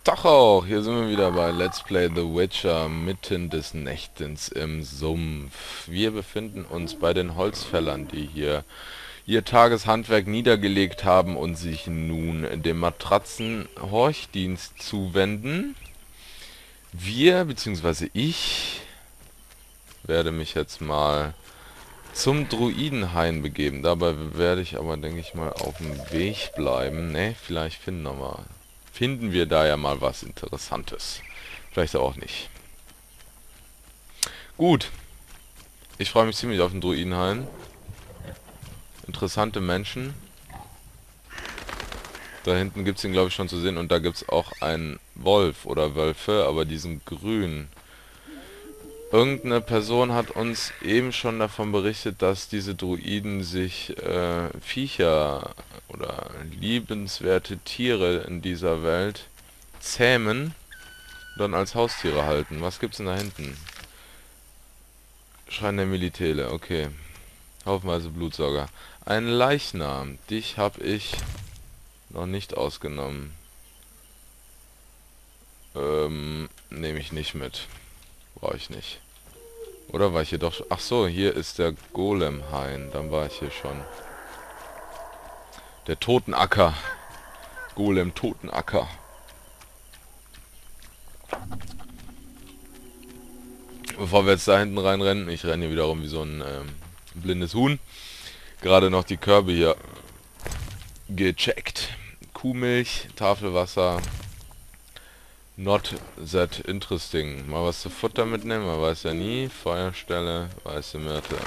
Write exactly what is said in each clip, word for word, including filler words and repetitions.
Tag auch, hier sind wir wieder bei Let's Play The Witcher mitten des Nächtens im Sumpf. Wir befinden uns bei den Holzfällern, die hier ihr Tageshandwerk niedergelegt haben und sich nun dem Matratzen-Horchdienst zuwenden. Wir, beziehungsweise ich, werde mich jetzt mal zum Druidenhain begeben. Dabei werde ich aber, denke ich mal, auf dem Weg bleiben. Ne, vielleicht finden wir mal. Finden wir da ja mal was Interessantes. Vielleicht auch nicht. Gut. Ich freue mich ziemlich auf den Druidenhain. Interessante Menschen. Da hinten gibt es ihn, glaube ich, schon zu sehen. Und da gibt es auch einen Wolf oder Wölfe, aber die sind grün. Irgendeine Person hat uns eben schon davon berichtet, dass diese Druiden sich äh, Viecher oder liebenswerte Tiere in dieser Welt zähmen und dann als Haustiere halten. Was gibt's denn da hinten? Schrein der Militele, okay. Haufenweise Blutsauger. Ein Leichnam. Dich habe ich noch nicht ausgenommen. Ähm, nehme ich nicht mit. Brauche ich nicht. Oder war ich hier doch... Ach so, hier ist der Golemhain. Dann war ich hier schon. Der Totenacker. Golem Totenacker. Bevor wir jetzt da hinten reinrennen, ich renne hier wieder rum wie so ein ähm, blindes Huhn. Gerade noch die Körbe hier gecheckt. Kuhmilch, Tafelwasser. Not that interesting. Mal was zu Futter mitnehmen, man weiß ja nie. Feuerstelle, weiße Myrte.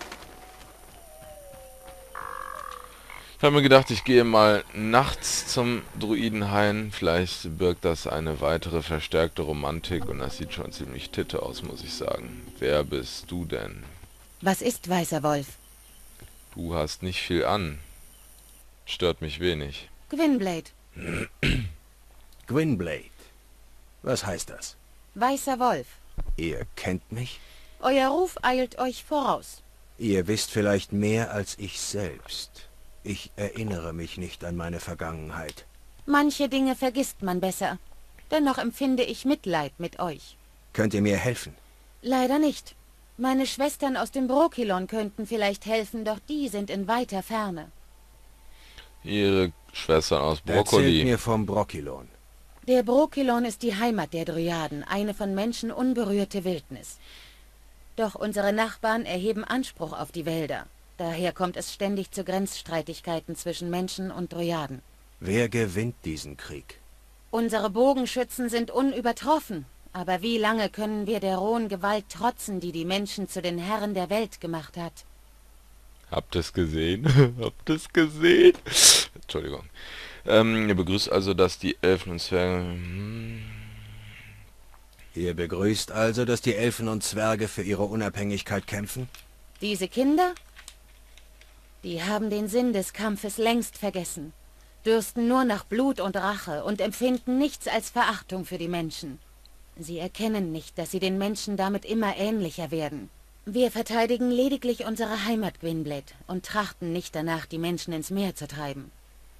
Ich habe mir gedacht, ich gehe mal nachts zum Druidenhain. Vielleicht birgt das eine weitere verstärkte Romantik und das sieht schon ziemlich titte aus, muss ich sagen. Wer bist du denn? Was ist, weißer Wolf? Du hast nicht viel an. Stört mich wenig. Gwynblade. Gwynblade. Was heißt das? Weißer Wolf. Ihr kennt mich? Euer Ruf eilt euch voraus. Ihr wisst vielleicht mehr als ich selbst. Ich erinnere mich nicht an meine Vergangenheit. Manche Dinge vergisst man besser. Dennoch empfinde ich Mitleid mit euch. Könnt ihr mir helfen? Leider nicht. Meine Schwestern aus dem Brokilon könnten vielleicht helfen, doch die sind in weiter Ferne. Ihre Schwestern aus Erzählt Brokkoli. mir vom Brokilon. Der Brokilon ist die Heimat der Dryaden, eine von Menschen unberührte Wildnis. Doch unsere Nachbarn erheben Anspruch auf die Wälder. Daher kommt es ständig zu Grenzstreitigkeiten zwischen Menschen und Dryaden. Wer gewinnt diesen Krieg? Unsere Bogenschützen sind unübertroffen. Aber wie lange können wir der rohen Gewalt trotzen, die die Menschen zu den Herren der Welt gemacht hat? Habt es gesehen? Habt es gesehen? Entschuldigung. Ähm, ihr begrüßt also, dass die Elfen und Zwerge... Hm. Ihr begrüßt also, dass die Elfen und Zwerge für ihre Unabhängigkeit kämpfen? Diese Kinder? Die haben den Sinn des Kampfes längst vergessen, dürsten nur nach Blut und Rache und empfinden nichts als Verachtung für die Menschen. Sie erkennen nicht, dass sie den Menschen damit immer ähnlicher werden. Wir verteidigen lediglich unsere Heimat, Gwynblade, und trachten nicht danach, die Menschen ins Meer zu treiben.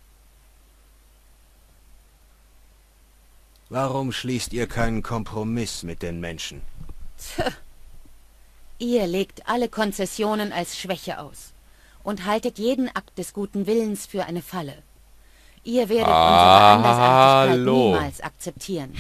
Warum schließt ihr keinen Kompromiss mit den Menschen? Tch. Ihr legt alle Konzessionen als Schwäche aus und haltet jeden Akt des guten Willens für eine Falle. Ihr werdet unsere Andersartigkeit Hallo. niemals akzeptieren.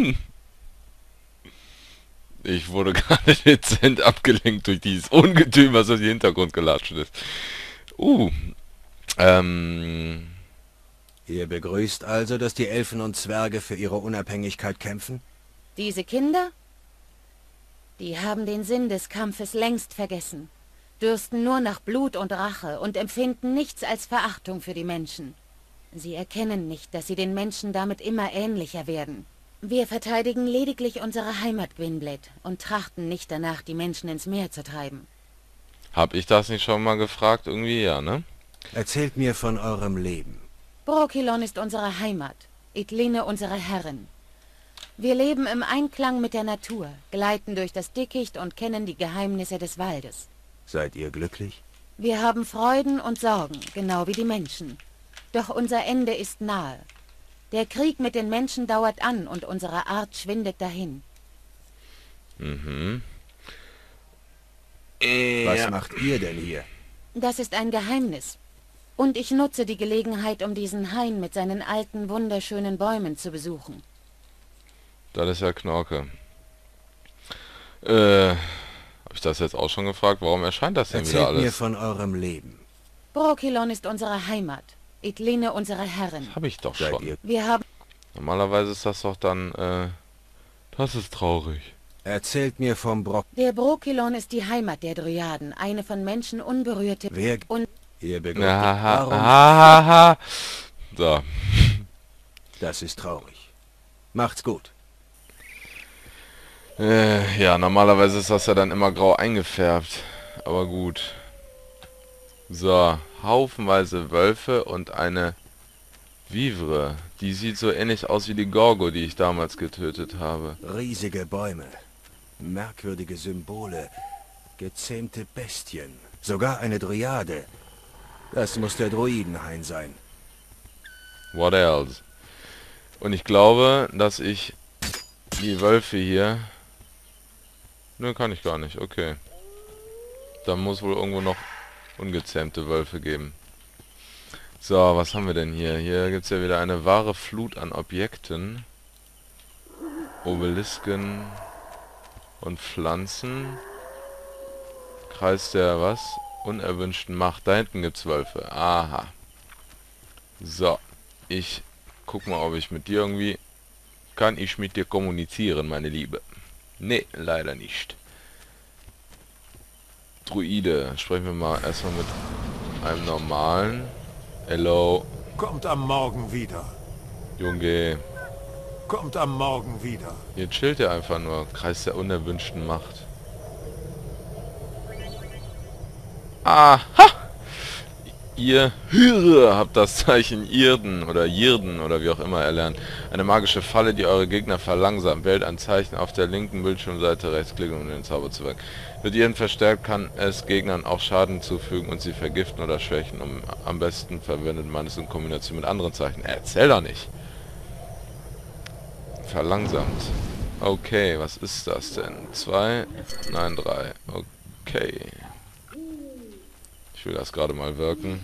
Ich wurde gerade dezent abgelenkt durch dieses Ungetüm, was aus dem Hintergrund gelatscht ist. Uh. Ähm. Ihr begrüßt also, dass die Elfen und Zwerge für ihre Unabhängigkeit kämpfen? Diese Kinder? Die haben den Sinn des Kampfes längst vergessen, dürsten nur nach Blut und Rache und empfinden nichts als Verachtung für die Menschen. Sie erkennen nicht, dass sie den Menschen damit immer ähnlicher werden. Wir verteidigen lediglich unsere Heimat, Gwynblade, und trachten nicht danach, die Menschen ins Meer zu treiben. Hab ich das nicht schon mal gefragt? Irgendwie ja, ne? Erzählt mir von eurem Leben. Brokilon ist unsere Heimat, Idline unsere Herrin. Wir leben im Einklang mit der Natur, gleiten durch das Dickicht und kennen die Geheimnisse des Waldes. Seid ihr glücklich? Wir haben Freuden und Sorgen, genau wie die Menschen. Doch unser Ende ist nahe. Der Krieg mit den Menschen dauert an und unsere Art schwindet dahin. Mhm. Was Ja. macht ihr denn hier? Das ist ein Geheimnis. Und ich nutze die Gelegenheit, um diesen Hain mit seinen alten, wunderschönen Bäumen zu besuchen. Das ist ja Knorke. Äh, habe ich das jetzt auch schon gefragt? Warum erscheint das denn wieder Erzählt mir alles? von eurem Leben. Brokilon ist unsere Heimat. Idline unsere Herrin. Habe ich doch Seid schon. ihr... Wir haben... Normalerweise ist das doch dann, äh, das ist traurig. Erzählt mir vom Brock... Der Brokilon ist die Heimat der Dryaden, eine von Menschen unberührte... Wer... Und Ihr begreift... Aha, Warum... aha, aha. So. Das ist traurig. Macht's gut. Äh, ja, normalerweise ist das ja dann immer grau eingefärbt. Aber gut. So, haufenweise Wölfe und eine Vivre. Die sieht so ähnlich aus wie die Gorgo, die ich damals getötet habe. Riesige Bäume. Merkwürdige Symbole. Gezähmte Bestien. Sogar eine Dryade. Das muss der Druidenhain sein. What else? Und ich glaube, dass ich die Wölfe hier... Ne, kann ich gar nicht. Okay. Dann muss wohl irgendwo noch ungezähmte Wölfe geben. So, was haben wir denn hier? Hier gibt es ja wieder eine wahre Flut an Objekten. Obelisken und Pflanzen. Kreis der was? Unerwünschten Macht. Da hinten gibt es Wölfe. Aha. So. Ich guck mal, ob ich mit dir irgendwie... Kann ich mit dir kommunizieren, meine Liebe? Nee, leider nicht. Druide. Sprechen wir mal erstmal mit einem normalen. Hello. Kommt am Morgen wieder. Junge. Kommt am Morgen wieder. Hier chillt er einfach nur. Kreis der unerwünschten Macht. Aha! Ihr Hyre habt das Zeichen Irden oder Jirden oder wie auch immer erlernt. Eine magische Falle, die eure Gegner verlangsamt. Wählt ein Zeichen auf der linken Bildschirmseite rechts klicken, um den Zauber zu wirken. Wird Irden verstärkt, kann es Gegnern auch Schaden zufügen und sie vergiften oder schwächen. Um, am besten verwendet man es in Kombination mit anderen Zeichen. Erzähl doch nicht! Verlangsamt. Okay, was ist das denn? Zwei? Nein, drei. Okay. Ich will das gerade mal wirken.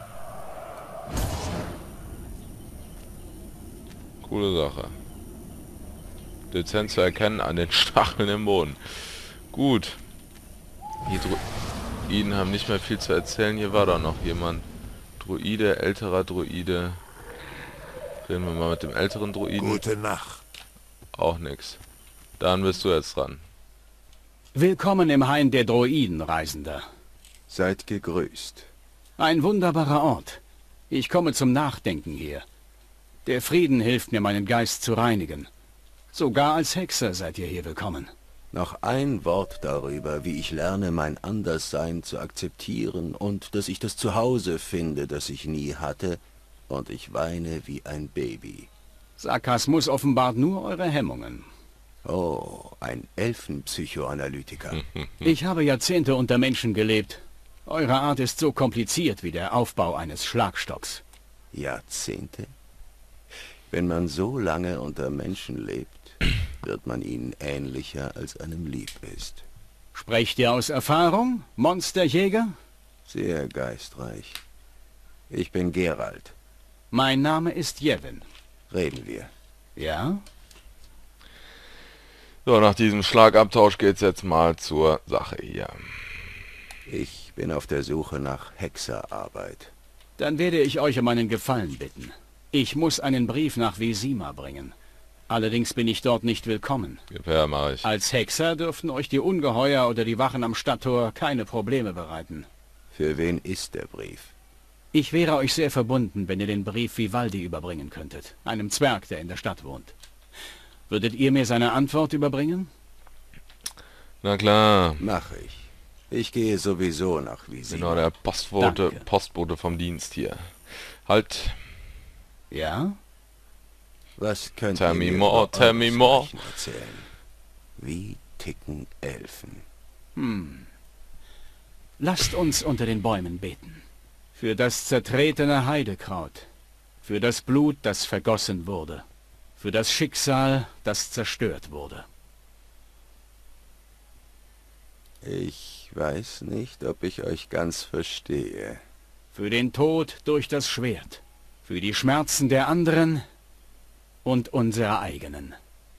Coole Sache. Dezent zu erkennen an den Stacheln im Boden. Gut. Die Druiden haben nicht mehr viel zu erzählen. Hier war doch noch jemand. Druide, älterer Druide. Reden wir mal mit dem älteren Druiden. Gute Nacht. Auch nix. Dann bist du jetzt dran. Willkommen im Hain der Droiden, Reisender. Seid gegrüßt. Ein wunderbarer Ort. Ich komme zum Nachdenken hier. Der Frieden hilft mir, meinen Geist zu reinigen. Sogar als Hexer seid ihr hier willkommen. Noch ein Wort darüber, wie ich lerne, mein Anderssein zu akzeptieren und dass ich das Zuhause finde, das ich nie hatte, und ich weine wie ein Baby. Sarkasmus offenbart nur eure Hemmungen. Oh, ein Elfenpsychoanalytiker. Ich habe Jahrzehnte unter Menschen gelebt. Eure Art ist so kompliziert wie der Aufbau eines Schlagstocks. Jahrzehnte? Wenn man so lange unter Menschen lebt, wird man ihnen ähnlicher, als einem lieb ist. Sprecht ihr aus Erfahrung, Monsterjäger? Sehr geistreich. Ich bin Geralt. Mein Name ist Yevon. Reden wir. Ja? So, nach diesem Schlagabtausch geht's jetzt mal zur Sache hier. Ich bin auf der Suche nach Hexerarbeit. Dann werde ich euch um einen Gefallen bitten. Ich muss einen Brief nach Vizima bringen. Allerdings bin ich dort nicht willkommen. Gib her, mach ich. Als Hexer dürften euch die Ungeheuer oder die Wachen am Stadttor keine Probleme bereiten. Für wen ist der Brief? Ich wäre euch sehr verbunden, wenn ihr den Brief Vivaldi überbringen könntet, einem Zwerg, der in der Stadt wohnt. Würdet ihr mir seine Antwort überbringen? Na klar. Mach ich. Ich gehe sowieso nach Vizima. Genau, der Postbote, Danke. Postbote vom Dienst hier. Halt. Ja? Was könnt Tell ihr me mir more, über tell me eures more. Zeichen erzählen? Wie ticken Elfen? Hm. Lasst uns unter den Bäumen beten. Für das zertretene Heidekraut. Für das Blut, das vergossen wurde. Für das Schicksal, das zerstört wurde. Ich weiß nicht, ob ich euch ganz verstehe. Für den Tod durch das Schwert. Für die Schmerzen der anderen und unsere eigenen.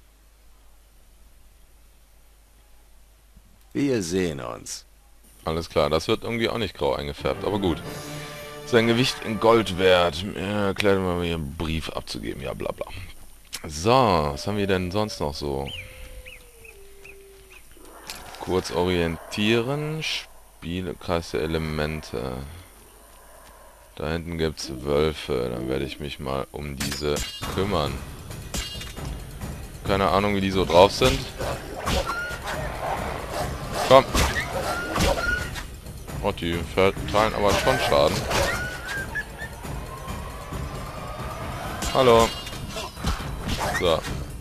Wir sehen uns. Alles klar, das wird irgendwie auch nicht grau eingefärbt, aber gut. Sein Gewicht in Gold wert. Er erklärt mal, mir einen Brief abzugeben. Ja, bla bla. So, was haben wir denn sonst noch so? Kurz orientieren. Spielkreis der Elemente. Da hinten gibt es Wölfe. Dann werde ich mich mal um diese kümmern. Keine Ahnung, wie die so drauf sind. Komm. Oh, die verteilen aber schon Schaden. Hallo. So.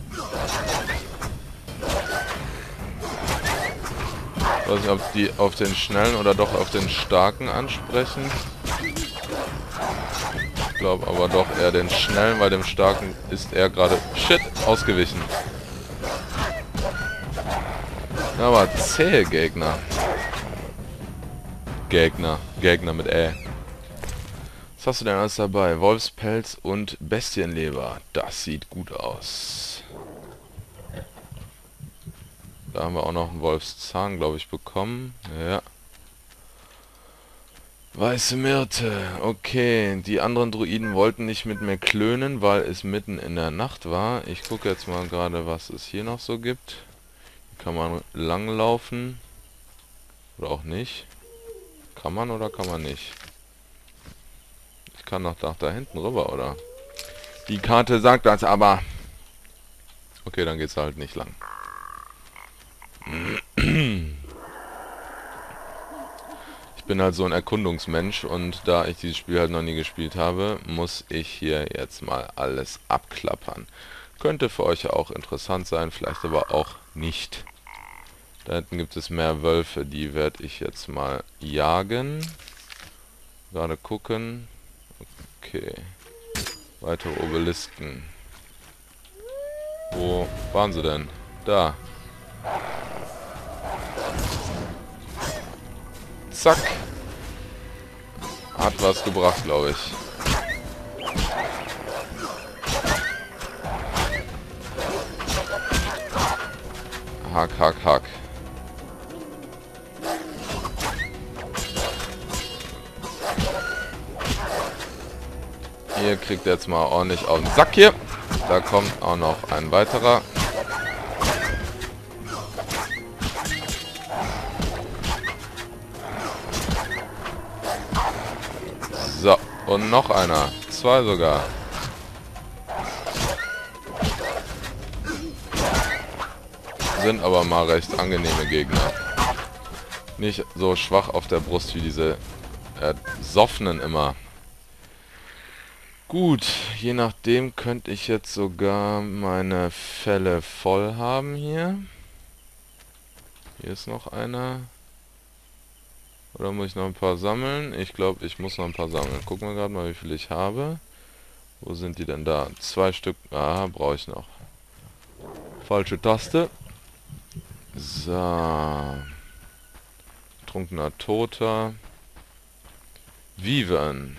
Ich weiß nicht, ob die auf den Schnellen oder doch auf den Starken ansprechen. Ich glaube aber doch eher den Schnellen, weil dem Starken ist er gerade... Shit! Ausgewichen. Aber zähe Gegner. Gegner. Gegner mit Ä. Was hast du denn alles dabei? Wolfspelz und Bestienleber. Das sieht gut aus. Da haben wir auch noch einen Wolfszahn, glaube ich, bekommen. Ja. Weiße Myrte. Okay, die anderen Druiden wollten nicht mit mir klönen, weil es mitten in der Nacht war. Ich gucke jetzt mal gerade, was es hier noch so gibt. Hier kann man langlaufen. Oder auch nicht. Kann man oder kann man nicht? Ich kann noch da, da hinten rüber, oder? Die Karte sagt das, aber... Okay, dann geht's halt nicht lang. Ich bin halt so ein Erkundungsmensch und da ich dieses Spiel halt noch nie gespielt habe, muss ich hier jetzt mal alles abklappern. Könnte für euch ja auch interessant sein, vielleicht aber auch nicht. Da hinten gibt es mehr Wölfe, die werde ich jetzt mal jagen. Gerade gucken. Okay. Weitere Obelisken. Wo waren sie denn? Da. Zack. Hat was gebracht, glaube ich. Hack, hack, hack. Ihr kriegt jetzt mal ordentlich auf den Sack hier. Da kommt auch noch ein weiterer. So, und noch einer. Zwei sogar. Sind aber mal recht angenehme Gegner. Nicht so schwach auf der Brust wie diese Ersoffenen immer. Gut, je nachdem könnte ich jetzt sogar meine Fälle voll haben hier. Hier ist noch einer. Oder muss ich noch ein paar sammeln? Ich glaube, ich muss noch ein paar sammeln. Gucken wir gerade mal, wie viel ich habe. Wo sind die denn da? Zwei Stück. Ah, brauche ich noch. Falsche Taste. So. Trunkener Toter. Viven.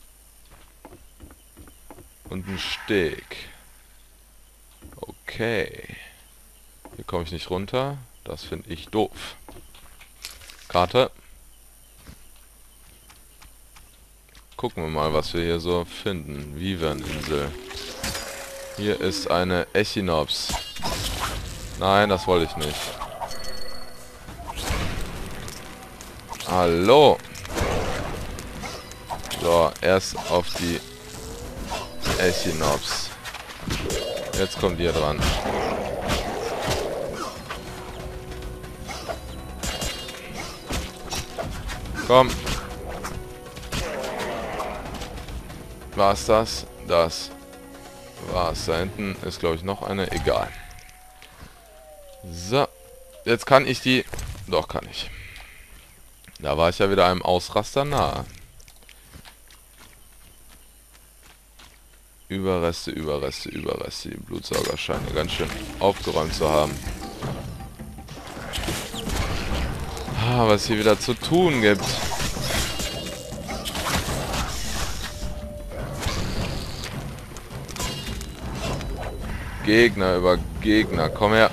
Und ein Steg. Okay. Hier komme ich nicht runter. Das finde ich doof. Karte. Gucken wir mal, was wir hier so finden. Viven-Insel. Hier ist eine Echinops. Nein, das wollte ich nicht. Hallo. So, erst auf die Echinops. Jetzt kommt ihr dran. Komm. War's das? Das war's. Da hinten ist, glaube ich, noch eine. Egal. So. Jetzt kann ich die... Doch, kann ich. Da war ich ja wieder einem Ausraster nahe. Überreste, Überreste, Überreste. Die Blutsauger scheinen ganz schön aufgeräumt zu haben. Ah, was hier wieder zu tun gibt. Gegner über Gegner. Komm her.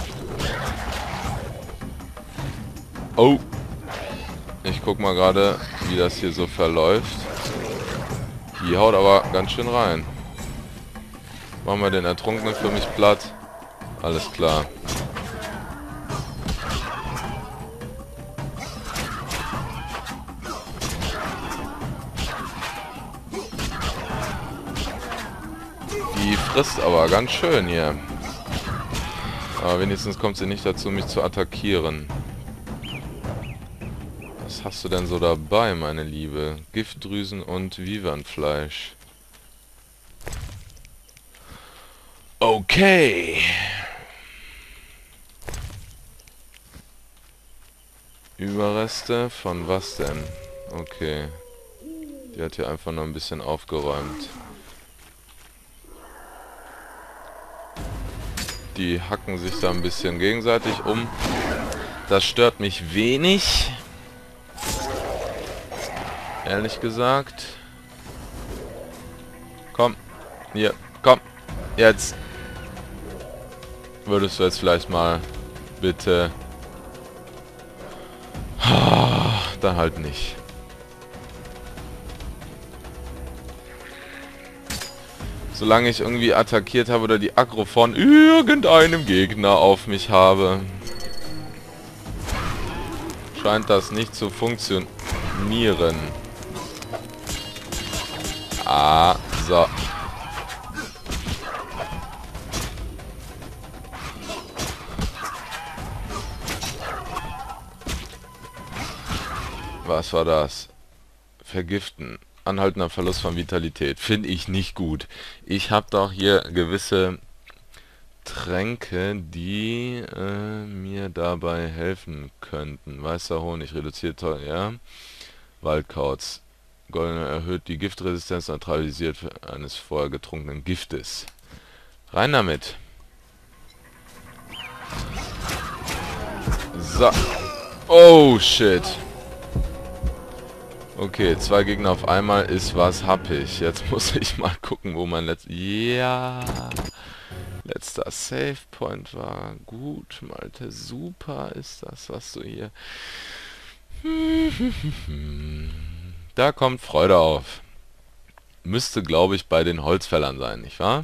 Oh. Ich guck mal gerade, wie das hier so verläuft. Die haut aber ganz schön rein. Machen wir den Ertrunkenen für mich platt. Alles klar. Die frisst aber ganz schön hier. Aber wenigstens kommt sie nicht dazu, mich zu attackieren. Was hast du denn so dabei, meine Liebe? Giftdrüsen und Vivernfleisch. Okay. Überreste von was denn? Okay. Die hat hier einfach nur ein bisschen aufgeräumt. Die hacken sich da ein bisschen gegenseitig um. Das stört mich wenig. Ehrlich gesagt. Komm. Hier. Komm. Jetzt. Würdest du jetzt vielleicht mal bitte... Dann halt nicht. Solange ich irgendwie attackiert habe oder die Aggro von irgendeinem Gegner auf mich habe, scheint das nicht zu funktionieren. Ah, so. Was war das? Vergiften. Anhaltender Verlust von Vitalität. Finde ich nicht gut. Ich habe doch hier gewisse Tränke, die äh, mir dabei helfen könnten. Weißer Honig reduziert, ja. Waldkauz. Goldene erhöht die Giftresistenz, neutralisiert eines vorher getrunkenen Giftes. Rein damit. So. Oh, shit. Okay, zwei Gegner auf einmal ist was happig. Jetzt muss ich mal gucken, wo mein letzter... Ja. Letzter Save Point war. Gut, Malte. Super ist das, was du hier... Da kommt Freude auf. Müsste, glaube ich, bei den Holzfällern sein, nicht wahr?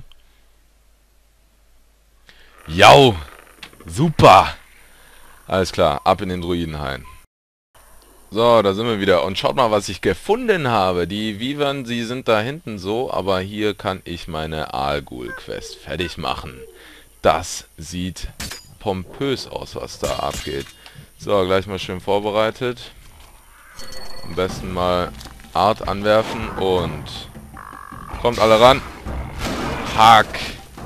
Jau! Super! Alles klar, ab in den Druidenhain. So, da sind wir wieder. Und schaut mal, was ich gefunden habe. Die Vivern, sie sind da hinten so, aber hier kann ich meine Aalgul-Quest fertig machen. Das sieht pompös aus, was da abgeht. So, gleich mal schön vorbereitet. Am besten mal Art anwerfen und... Kommt alle ran. Hack.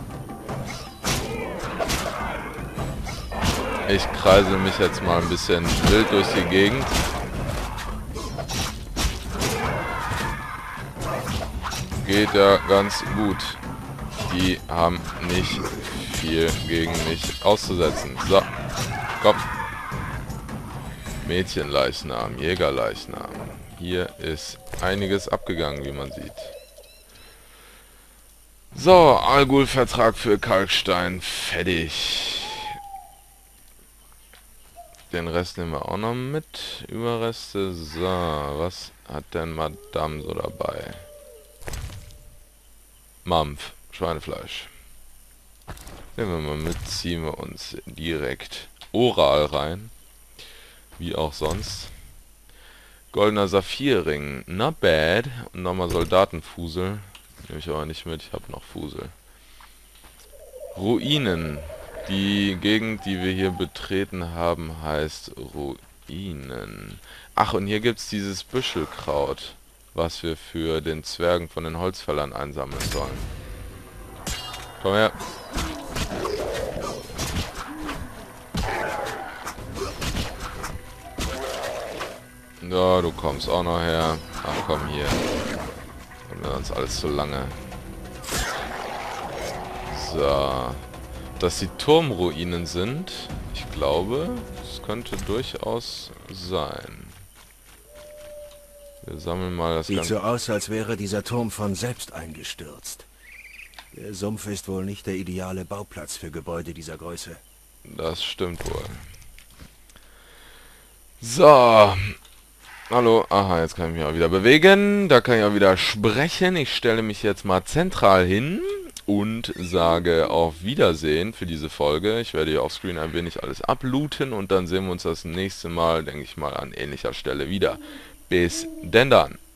Ich kreise mich jetzt mal ein bisschen wild durch die Gegend. Geht ja ganz gut. Die haben nicht viel gegen mich auszusetzen. So, komm. Mädchenleichnam, Jägerleichnam. Hier ist einiges abgegangen, wie man sieht. So, Aalgul-Vertrag für Kalkstein. Fertig. Den Rest nehmen wir auch noch mit. Überreste. So, was hat denn Madame so dabei? Mampf, Schweinefleisch. Nehmen wir mal mit, ziehen wir uns direkt oral rein. Wie auch sonst. Goldener Saphirring, not bad. Und nochmal Soldatenfusel. Nehme ich aber nicht mit, ich habe noch Fusel. Ruinen. Die Gegend, die wir hier betreten haben, heißt Ruinen. Ach, und hier gibt es dieses Büschelkraut, was wir für den Zwergen von den Holzfällern einsammeln sollen. Komm her. Ja, du kommst auch noch her. Ach komm hier. Und wir uns alles zu lange. So. Dass die Turmruinen sind. Ich glaube, das könnte durchaus sein. Wir sammeln mal das Sieht Ganze. so aus, als wäre dieser Turm von selbst eingestürzt. Der Sumpf ist wohl nicht der ideale Bauplatz für Gebäude dieser Größe. Das stimmt wohl. So. Hallo. Aha, jetzt kann ich mich auch wieder bewegen. Da kann ich auch wieder sprechen. Ich stelle mich jetzt mal zentral hin und sage auf Wiedersehen für diese Folge. Ich werde hier offscreen ein wenig alles ablooten und dann sehen wir uns das nächste Mal, denke ich mal, an ähnlicher Stelle wieder. Bis denn dann.